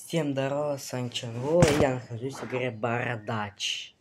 Всем здорово, Санчанво, я нахожусь в игре Бородач.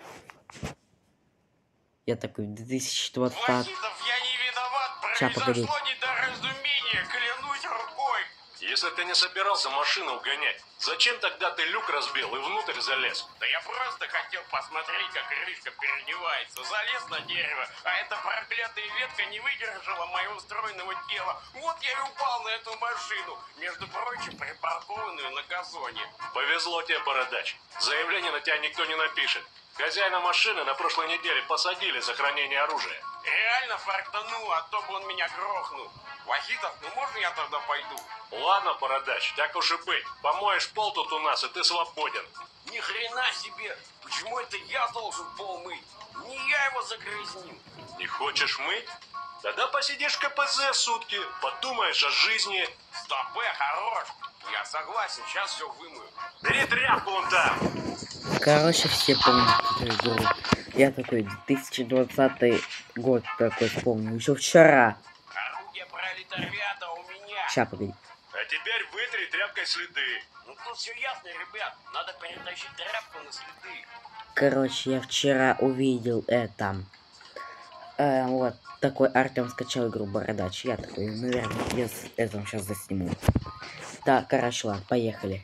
Я такой 2020. Вахитов, я не виноват, произошло недоразумение, клянусь рукой. Если ты не собирался машину угонять, зачем тогда ты люк разбил и внутрь залез? Да я просто хотел посмотреть, как крышка переливается. Залез на дерево, а эта проклятая ветка не выдержала моего стройного тела. Вот я и упал на эту машину, между прочим, припаркованную на газоне. Повезло тебе, Бородач. Заявление на тебя никто не напишет. Хозяина машины на прошлой неделе посадили за хранение оружия. Реально фартануло, а то бы он меня грохнул. Вахитов, ну можно я тогда пойду? Ладно, Бородач, так уж и быть. Помоешь пол тут у нас, и ты свободен. Ни хрена себе! Почему это я должен пол мыть? Не я его загрязнил. Не хочешь мыть? Тогда посидишь в КПЗ сутки, подумаешь о жизни. Стоп, хорош! Я согласен, сейчас все вымою. Бери тряпку вон там. Короче, все помнят эту игру. Я такой 2020 год такой вспомнил. Еще вчера. Орудие пролетариата у меня. Ща, погоди. А теперь вытри тряпкой следы. Ну тут все ясно, ребят. Надо перетащить тряпку на следы. Короче, я вчера увидел это. Вот такой Артем скачал игру Бородач. Я такой, наверное, я с этим сейчас засниму. Да, короче, ладно, поехали.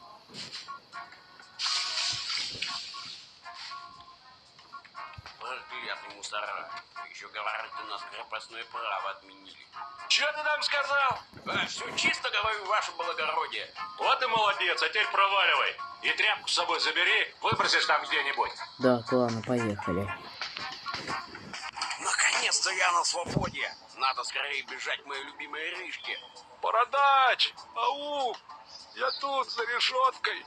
Проклятый мусора. Еще говорят, у нас крепостное право отменили. Че ты там сказал? Все чисто, говорю, ваше благородие. Вот и молодец, а теперь проваливай. И тряпку с собой забери, выбросишь там где-нибудь. Да, ладно, поехали. Наконец-то я на свободе. Надо скорее бежать к моей любимой Ришке. Бородач! Ау! Я тут, за решеткой.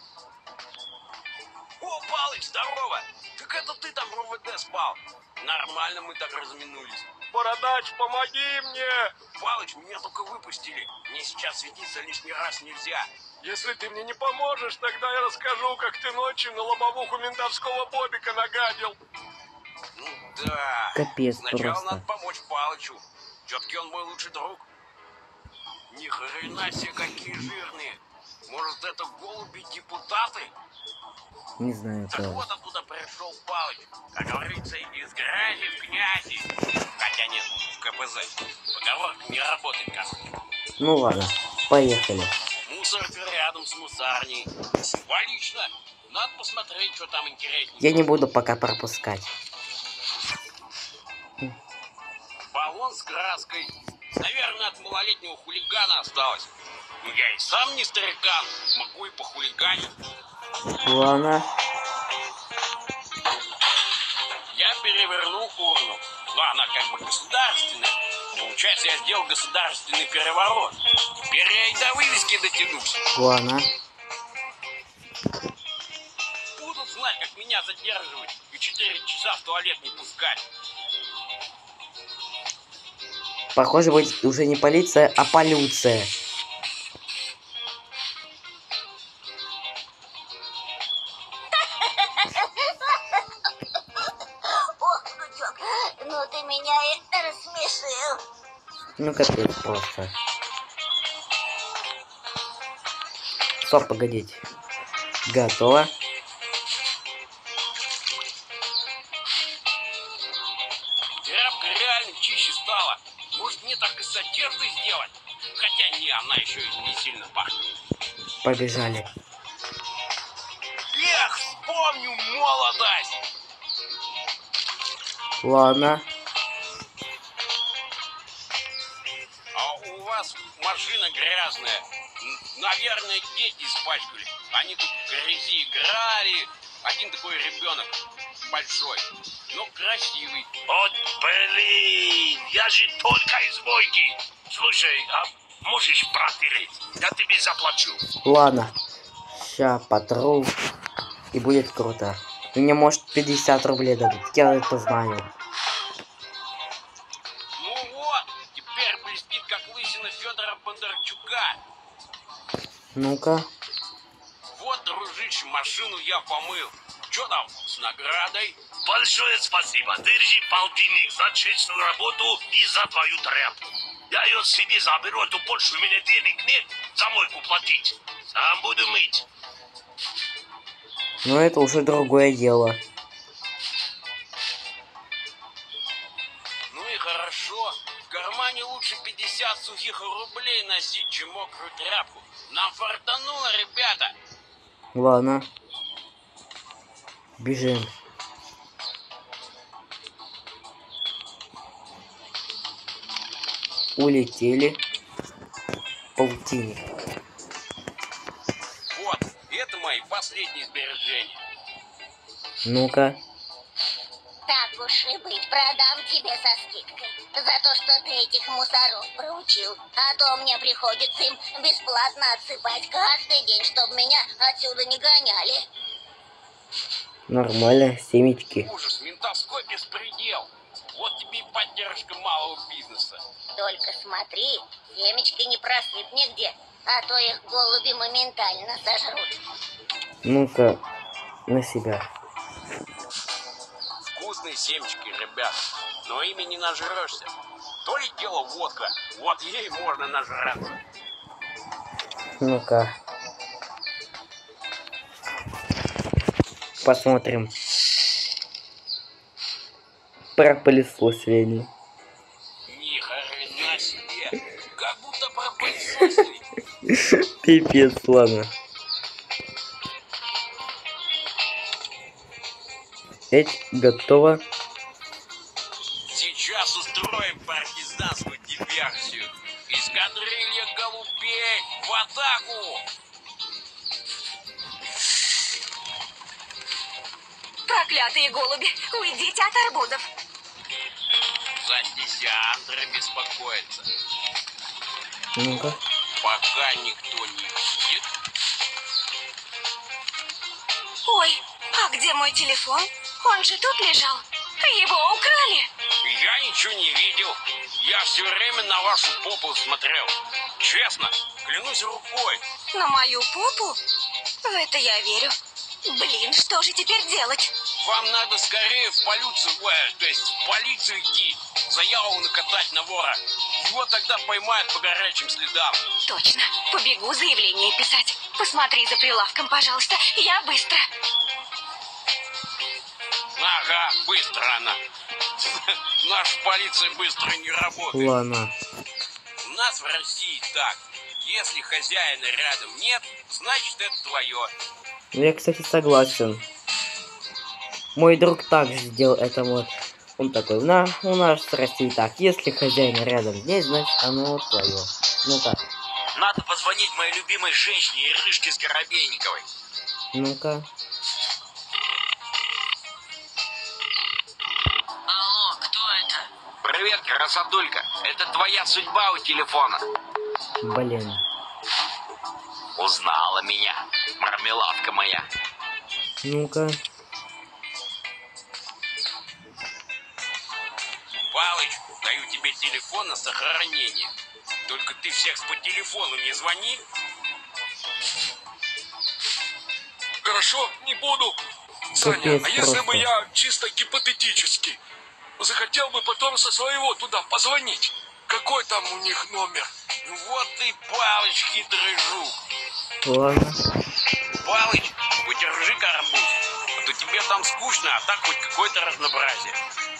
О, Палыч, здорово! Так это ты там в РУВД спал? Нормально мы так разминулись. Бородач, помоги мне! Палыч, меня только выпустили. Мне сейчас светиться лишний раз нельзя. Если ты мне не поможешь, тогда я расскажу, как ты ночью на лобовуху ментовского бобика нагадил. Ну да. Капец Сначала просто. надо помочь Палычу. Все-таки он мой лучший друг. Ни хрена себе, какие жирные. Может, это голуби-депутаты? Не знаю, Так кто. вот откуда пришел Палыч. Как говорится, из грязи в князи. Хотя нет, в КПЗ. Поговорка не работает, кажется. Ну ладно, поехали. Мусорка рядом с мусарней. Символично. Надо посмотреть, что там интереснее. Я не буду пока пропускать. Баллон с краской. Наверное, от малолетнего хулигана осталось. Ну, я и сам не старикан. Могу и похулиганить. Ладно. Я перевернул урну. Ну, она как бы государственная. Получается, я сделал государственный переворот. Теперь я и до вывески дотянусь. Ладно. Будут знать, как меня задерживать и 4 часа в туалет не пускать. Похоже, будет уже не полиция, а полюция. Ох, внучок, ну ты меня и рассмешил. Ну капец просто. Стоп, погодите. Готово. Тряпка реально чище стала. Может, мне так и с одеждой сделать? Хотя не, она еще и не сильно пахнет. Побежали. Эх, вспомню молодость! Ладно. А у вас машина грязная. Наверное, дети испачкали. Они тут в грязи играли. Один такой ребенок. Большой, но красивый. Вот блин, я же только из бойки. Слушай, а можешь протереть? Я тебе заплачу. Ладно. Ща потру. И будет круто. Мне может 50 рублей дадут. Я это знаю. Ну вот, теперь блестит, как лысина Федора Бондарчука. Ну-ка. Вот, дружище, машину я помыл. Что там с наградой? Большое спасибо. Держи полтинник за честную работу и за твою тряпку. Я ее себе заберу, а то больше у меня денег нет за мойку платить. Сам буду мыть. Но это уже другое дело. Ну и хорошо. В кармане лучше 50 сухих рублей носить, чем мокрую тряпку. Нам фартануло, ребята. Ладно. Бежим. Улетели. Полтинник. Вот, это мои последние сбережения. Ну-ка. Так уж и быть, продам тебе со скидкой. За то, что ты этих мусоров проучил. А то мне приходится им бесплатно отсыпать каждый день, чтобы меня отсюда не гоняли. Нормально, семечки. Ужас, ментовской беспредел. Вот тебе и поддержка малого бизнеса. Только смотри, семечки не просыпь нигде, а то их голуби моментально сожрут. Ну-ка, на себя. Вкусные семечки, ребят, но ими не нажрешься. То ли дело водка, вот ей можно нажраться. Ну-ка. Посмотрим. Про пылесосение. Ни хрена себе, как будто пропылесосили. Пипец, ладно. Готово. Сейчас устроим партизанскую диверсию. Эскадрилья голубей в атаку! Проклятые голуби, уйдите от арбузов. За Десяндра беспокоится. Ну-ка. Пока никто не видит. Ой, а где мой телефон? Он же тут лежал. Его украли. Я ничего не видел. Я все время на вашу попу смотрел. Честно, клянусь рукой. На мою попу? В это я верю. Блин, что же теперь делать? Вам надо скорее в полицию, то есть в полицию идти. Заяву накатать на вора. Его тогда поймают по горячим следам. Точно. Побегу заявление писать. Посмотри за прилавком, пожалуйста. Я быстро. Ага, быстро она. Наша полиция быстро не работает. Ладно. У нас в России так. Если хозяина рядом нет, значит это твое. Я, кстати, согласен. Мой друг также сделал это вот. Он такой, у нас в России так. Если хозяин рядом нет, значит оно твое. Ну-ка. Надо позвонить моей любимой женщине Ирышке Скоробейниковой. Ну-ка. Алло, кто это? Привет, красотулька. Это твоя судьба у телефона. Блин. Узнала меня, мармеладка моя. Ну-ка. Палыч, даю тебе телефон на сохранение. Только ты всех по телефону не звони. Хорошо, не буду. Саня, Капец а если бы просто. я чисто гипотетически захотел бы потом со своего туда позвонить? Какой там у них номер? Вот ты, Палыч, хитрый жук. Ладно. Палыч, подержи арбуз. А то тебе там скучно, а так хоть какое-то разнообразие.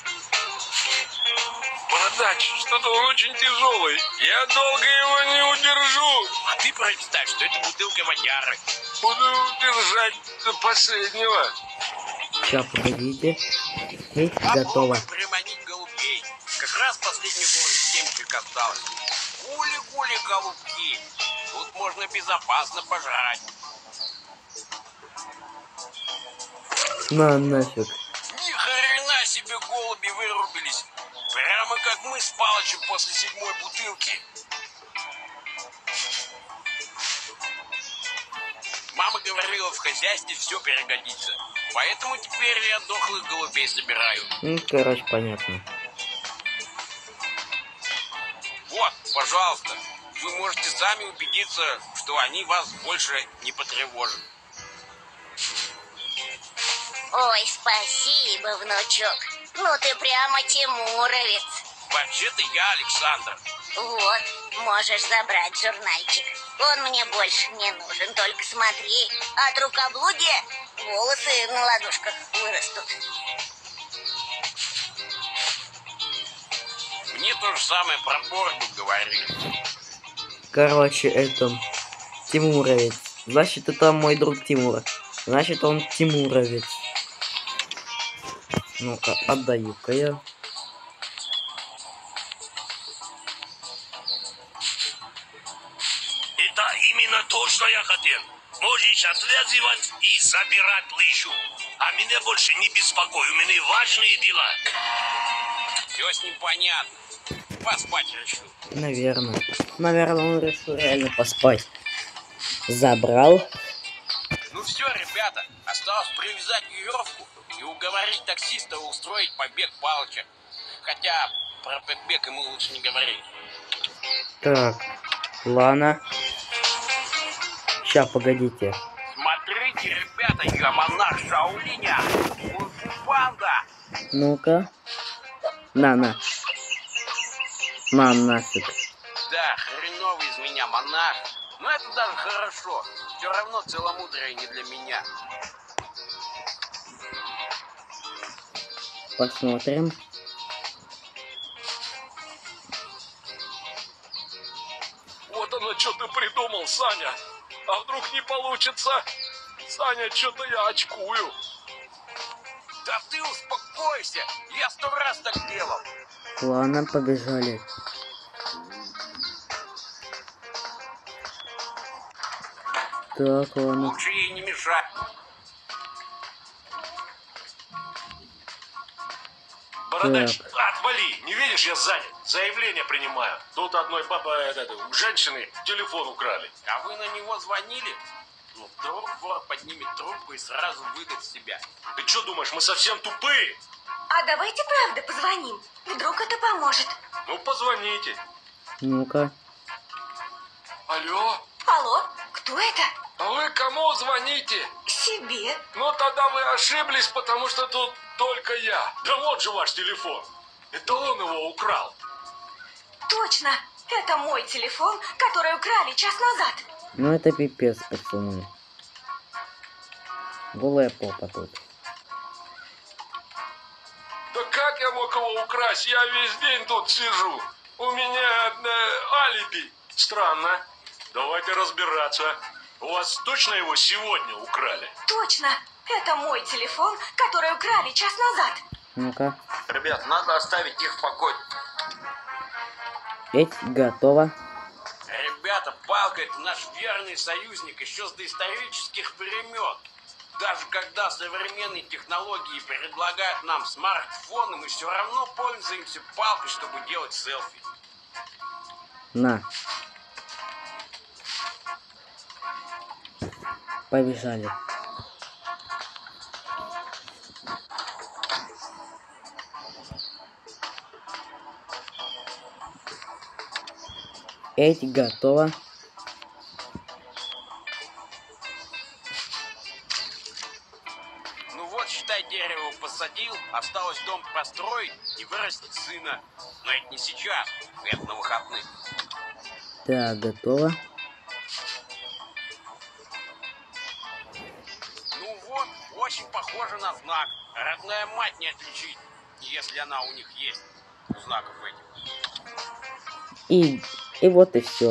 Бородач, что-то он очень тяжелый. Я долго его не удержу. А ты представь, что это бутылка водяры. Буду держать до последнего. Сейчас, погодите. И готово. Попробуй приманить голубей. Как раз последний город семечек осталось. Гули-гули, голубки. Тут можно безопасно пожрать. На нафиг. Ни хрена себе голуби вырубились. Прямо как мы с Палычем после 7-й бутылки. Мама говорила, в хозяйстве все перегодится. Поэтому теперь я дохлых голубей собираю. Ну, короче, понятно. Вот, пожалуйста. Вы можете сами убедиться, что они вас больше не потревожат. Ой, спасибо, внучок. Ну ты прямо тимуровец. Вообще-то я Александр. Вот, можешь забрать журнальчик. Он мне больше не нужен, только смотри. От рукоблудия волосы на ладошках вырастут. Мне то же самое про бороду говорили. Короче, это Тимуровец. Значит, это мой друг Тимур. Значит, он Тимуровец. Ну-ка, отдаю-ка я. Это именно то, что я хотел. Можешь отвязывать и забирать лыжу. А меня больше не беспокой, у меня важные дела. Все с ним понятно. Поспать решил. Наверное. Наверное, он решил реально поспать. Забрал. Ну все, ребята, осталось привязать веревку и уговорить таксиста устроить побег Палыча. Хотя про побег ему лучше не говорить. Так, ладно. Сейчас, погодите. Смотрите, ребята, я монах Шаолиня. Кунг-фу панда. Ну-ка. На. На, нафиг. Да, хреновый из меня монах. Но это даже хорошо. Все равно целомудрие не для меня. Посмотрим. Вот оно, что ты придумал, Саня. А вдруг не получится? Саня, что-то я очкую. Да ты успокойся. Я 100 раз так делал. Ладно, побежали. Так, ладно. Лучше ей не мешать. Бородач, Так. отвали. Не видишь, я занят. Заявление принимаю. Тут одной у женщины телефон украли. А вы на него звонили? Ну, вдруг вор поднимет трубку и сразу выдаст себя. Ты что думаешь, мы совсем тупые? А давайте правда позвоним. Вдруг это поможет. Ну, позвоните. Ну-ка. Алло? Алло, кто это? А вы кому звоните? Себе. Ну, тогда вы ошиблись, потому что тут только я. Да вот же ваш телефон. Это он его украл. Точно. Это мой телефон, который украли час назад. Ну это пипец, пацаны. Голая попа тут. Да как я мог его украсть? Я весь день тут сижу. У меня алиби. Странно. Давайте разбираться. У вас точно его сегодня украли? Точно. Это мой телефон, который украли час назад. Ну-ка. Ребят, надо оставить их в покое. Ведь готово. Ребята, Палка — это наш верный союзник еще с доисторических времен. Даже когда современные технологии предлагают нам смартфоны, мы все равно пользуемся Палкой, чтобы делать селфи. На. Побежали. Эти готово. Ну вот, считай, дерево посадил, осталось дом построить и вырастить сына. Но это не сейчас, это на выходных. Так, готово. Ну вот, очень похоже на знак. Родная мать не отличить, если она у них есть. У знаков этих. И вот и все.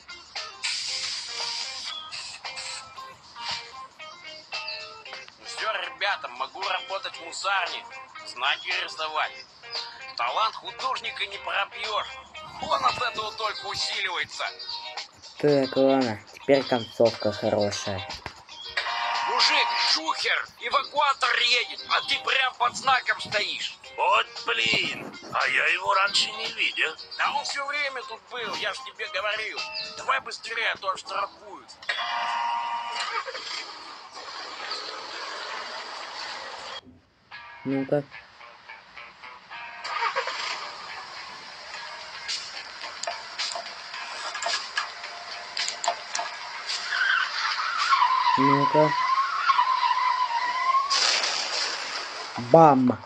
Ну все, ребята, могу работать в мусарне, знаки рисовать. Талант художника не пропьешь. Он от этого только усиливается. Так, ладно. Теперь концовка хорошая. Мужик, шухер, эвакуатор едет, а ты прям под знаком стоишь. Вот блин, а я его раньше не видел. Да он все время тут был, я ж тебе говорил. Давай быстрее, а то оштрафуют. Ну-ка. Ну-ка. Бам!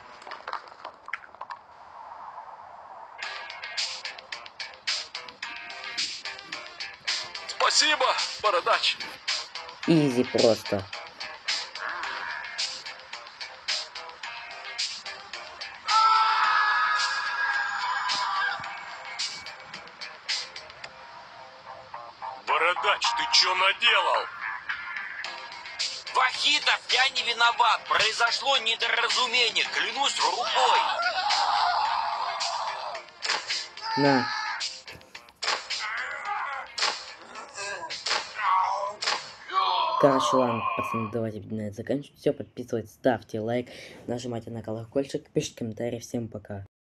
Спасибо. Бородач. Изи просто. Бородач, ты чё наделал? Вахитов, я не виноват. Произошло недоразумение. Клянусь рукой. На. Короче, ладно, пацаны, давайте на это заканчивать. Все, подписывайтесь, ставьте лайк, нажимайте на колокольчик, пишите комментарии. Всем пока.